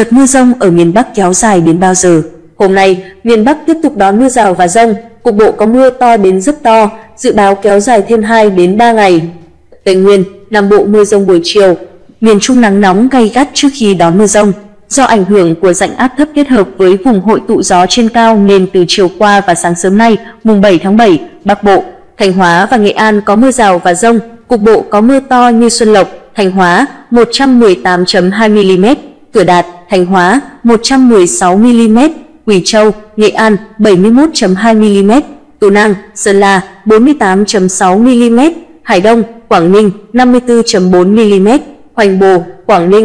Đợt mưa dông ở miền Bắc kéo dài đến bao giờ? Hôm nay, miền Bắc tiếp tục đón mưa rào và dông, cục bộ có mưa to đến rất to, dự báo kéo dài thêm 2 đến 3 ngày. Tây Nguyên, Nam Bộ mưa dông buổi chiều, miền Trung nắng nóng gay gắt trước khi đón mưa dông. Do ảnh hưởng của rãnh áp thấp kết hợp với vùng hội tụ gió trên cao nên từ chiều qua và sáng sớm nay, mùng 7 tháng 7, Bắc Bộ, Thanh Hóa và Nghệ An có mưa rào và dông, cục bộ có mưa to như Xuân Lộc, Thanh Hóa 118,2 mm, Cửa Đạt, Thanh Hóa 116 mm, Quỳ Châu, Nghệ An 71,2 mm, Tú Nang, Sơn La 48,6 mm, Hải Đông, Quảng Ninh 54,4 mm, Hoành Bồ, Quảng Ninh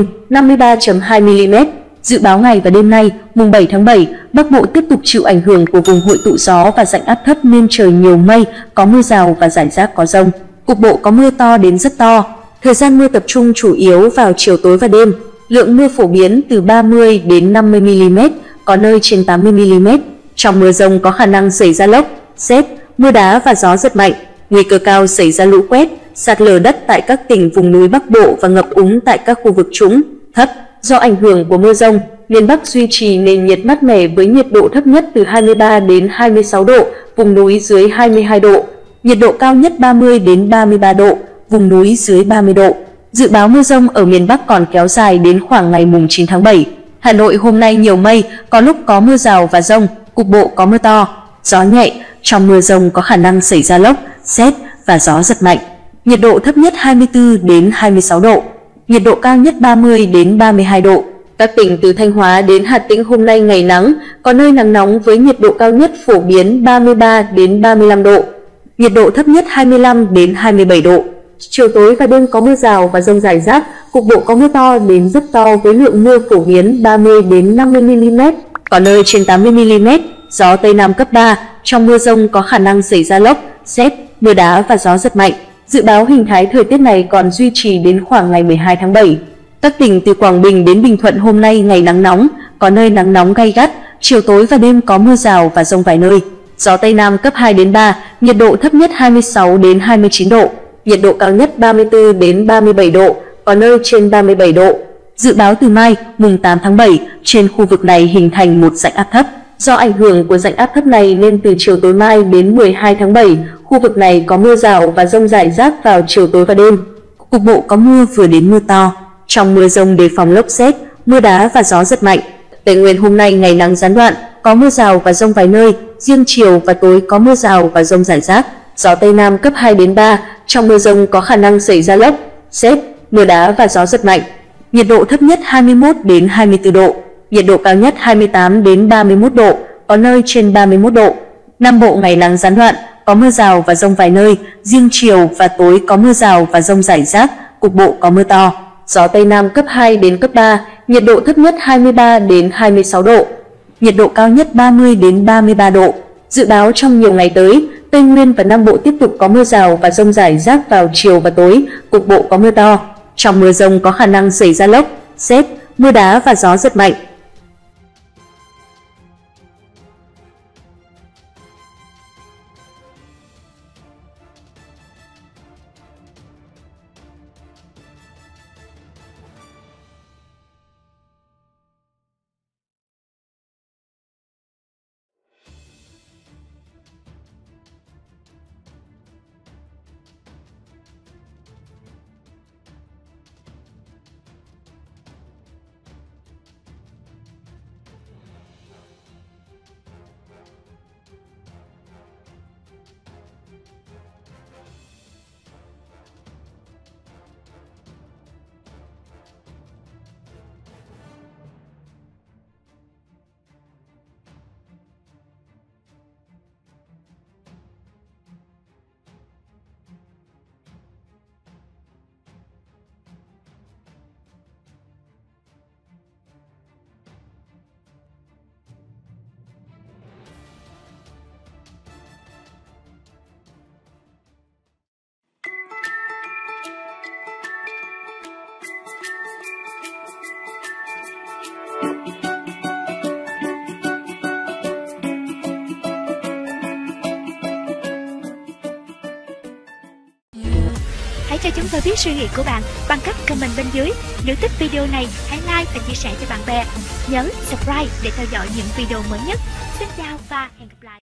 53,2 mm. Dự báo ngày và đêm nay, mùng 7 tháng 7, Bắc Bộ tiếp tục chịu ảnh hưởng của vùng hội tụ gió và rãnh áp thấp nên trời nhiều mây, có mưa rào và rải rác có dông. Cục bộ có mưa to đến rất to. Thời gian mưa tập trung chủ yếu vào chiều tối và đêm. Lượng mưa phổ biến từ 30 đến 50 mm, có nơi trên 80 mm. Trong mưa dông có khả năng xảy ra lốc, sét, mưa đá và gió giật mạnh. Nguy cơ cao xảy ra lũ quét, sạt lở đất tại các tỉnh vùng núi Bắc Bộ và ngập úng tại các khu vực trũng, thấp. Do ảnh hưởng của mưa dông, miền Bắc duy trì nền nhiệt mát mẻ với nhiệt độ thấp nhất từ 23 đến 26 độ, vùng núi dưới 22 độ. Nhiệt độ cao nhất 30 đến 33 độ, vùng núi dưới 30 độ. Dự báo mưa dông ở miền Bắc còn kéo dài đến khoảng ngày mùng 9 tháng 7. Hà Nội hôm nay nhiều mây, có lúc có mưa rào và dông, cục bộ có mưa to, gió nhẹ, trong mưa dông có khả năng xảy ra lốc, sét và gió giật mạnh. Nhiệt độ thấp nhất 24 đến 26 độ, nhiệt độ cao nhất 30 đến 32 độ. Các tỉnh từ Thanh Hóa đến Hà Tĩnh hôm nay ngày nắng, có nơi nắng nóng với nhiệt độ cao nhất phổ biến 33 đến 35 độ, nhiệt độ thấp nhất 25 đến 27 độ. Chiều tối và đêm có mưa rào và dông rải rác, cục bộ có mưa to đến rất to với lượng mưa phổ biến 30 đến 50 mm, có nơi trên 80 mm, gió Tây Nam cấp 3, trong mưa dông có khả năng xảy ra lốc, sét, mưa đá và gió giật mạnh. Dự báo hình thái thời tiết này còn duy trì đến khoảng ngày 12 tháng 7. Các tỉnh từ Quảng Bình đến Bình Thuận hôm nay ngày nắng nóng, có nơi nắng nóng gay gắt, chiều tối và đêm có mưa rào và dông vài nơi. Gió Tây Nam cấp 2 đến 3, nhiệt độ thấp nhất 26 đến 29 độ, nhiệt độ cao nhất 34 đến 37 độ, có nơi trên 37 độ. Dự báo từ mai, mùng 8 tháng 7, trên khu vực này hình thành một rãnh áp thấp. Do ảnh hưởng của rãnh áp thấp này nên từ chiều tối mai đến 12 tháng 7, khu vực này có mưa rào và dông rải rác vào chiều tối và đêm. Cục bộ có mưa vừa đến mưa to. Trong mưa dông đề phòng lốc sét, mưa đá và gió giật mạnh. Tây Nguyên hôm nay ngày nắng gián đoạn, có mưa rào và dông vài nơi, riêng chiều và tối có mưa rào và dông rải rác. Gió Tây Nam cấp 2 đến 3, trong mưa dông có khả năng xảy ra lốc, sét, mưa đá và gió giật mạnh. Nhiệt độ thấp nhất 21 đến 24 độ, nhiệt độ cao nhất 28 đến 31 độ, có nơi trên 31 độ. Nam Bộ ngày nắng gián đoạn, có mưa rào và dông vài nơi, riêng chiều và tối có mưa rào và dông rải rác, cục bộ có mưa to. Gió Tây Nam cấp 2 đến cấp 3, nhiệt độ thấp nhất 23 đến 26 độ, nhiệt độ cao nhất 30 đến 33 độ. Dự báo trong nhiều ngày tới, Tây Nguyên và Nam Bộ tiếp tục có mưa rào và dông rải rác vào chiều và tối, cục bộ có mưa to. Trong mưa dông có khả năng xảy ra lốc, sét, mưa đá và gió giật mạnh. Hãy cho chúng tôi biết suy nghĩ của bạn bằng cách comment bên dưới. Nếu thích video này, hãy like và chia sẻ cho bạn bè. Nhớ subscribe để theo dõi những video mới nhất. Xin chào và hẹn gặp lại.